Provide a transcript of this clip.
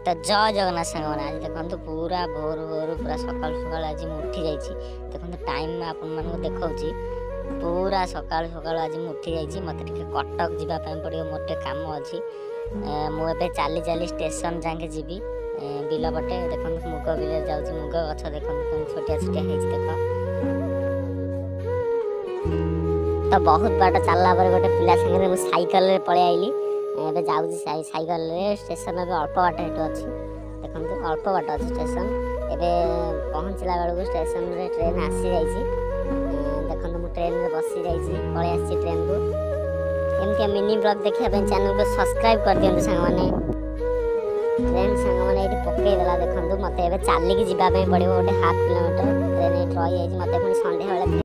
तो जय जगन्नाथ सांग मैंने आज देखो पूरा भोर भोर पूरा सकाल सकाल आज उठी जाइए देखो टाइम आपको देखा पूरा सकाल सकाल आज उठी जाइए मत कटक जावाई पड़ो मोर टे कम अच्छी मुझे चली चली स्टेशन जाके जी बिल पटे देखो मुग बिल जाऊँगी मुग गछ देखो छोटिया छोटिया देख तो बहुत बाट चलला गोटे पिला संगे सैकल पलि आईली एबे जाऊँगी सैकल स्टेशन अल्प बाट हेटू अच्छी देखो अल्प बाट अच्छी स्टेशन एबे पहुँचला बेलू स्टेशन रे ट्रेन आसी जाइए देखो मुझे ट्रेन में बसी जाइए पलि आसी ट्रेन को एमती मिनी ब्लॉग देखा चैनल को सब्सक्राइब कर दिखाँ सांग ट्रेन सांग मैंने ये पकईदेला देखो मत चलिकी जावाई पड़ो गोटे हाफ किलोमीटर ट्रेन रही मत पुणी सन्ध्या बेले